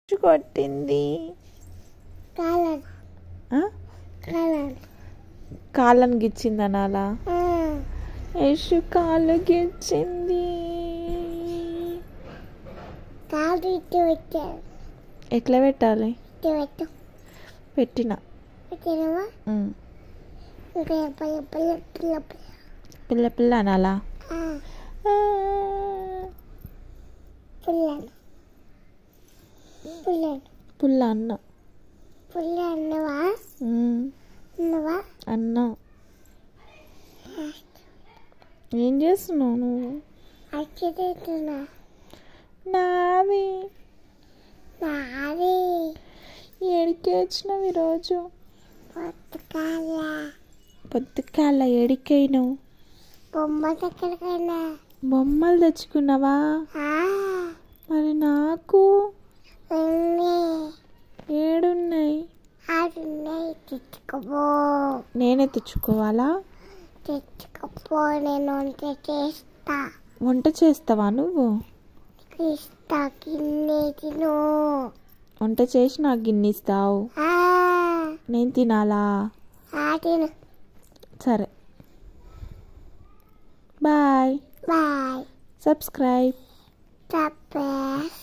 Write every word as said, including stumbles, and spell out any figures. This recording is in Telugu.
కొట్టింది కాళ్ళను ఆ? కాళ్ళను కాళ్ళని గిచ్చింది అనాలా యశు కాళ్ళు గిచ్చింది కాళ్ళు ఇటు పెట్టారు ఎట్లా పెట్టాలి ఇటు పెట్టు పెట్టిన పెట్టినవా ఉమ్. ఇంకా పిల్ల పిల్ల పిల్ల పిల్ల పిల్ల పిల్ల అనాలా ఆ, ఆ. పుల్లను పుల్లను పుల్ల అన్న పుల్ల అన్నవా ఉమ్. అన్నవా అన్న ఏం చేస్తున్నావు నువ్వు అచ్చుతున్నా నాది నాది ఏడికి వచ్చినావు ఈరోజు పొత్తుకాల పొద్దుకాల ఏడికైనావు బొమ్మ దగ్గరకైనా బొమ్మలు తెచ్చుకున్నావా మరి నాకు ఏడున్నాయి ఆడున్నాయి తెచ్చుకోపో నేనే తెచ్చుకోవాలా తెచ్చుకోపో నేను వంట చేస్తా వంట చేస్తావా నువ్వు ఇస్తా గిన్నె తిను వంట చేసి నాకు గిన్నె ఇస్తావు ఆ, నేను తినాలా ఆ తిను సరే బాయ్ బాయ్ సబ్స్క్రైబ్ తప్పేస్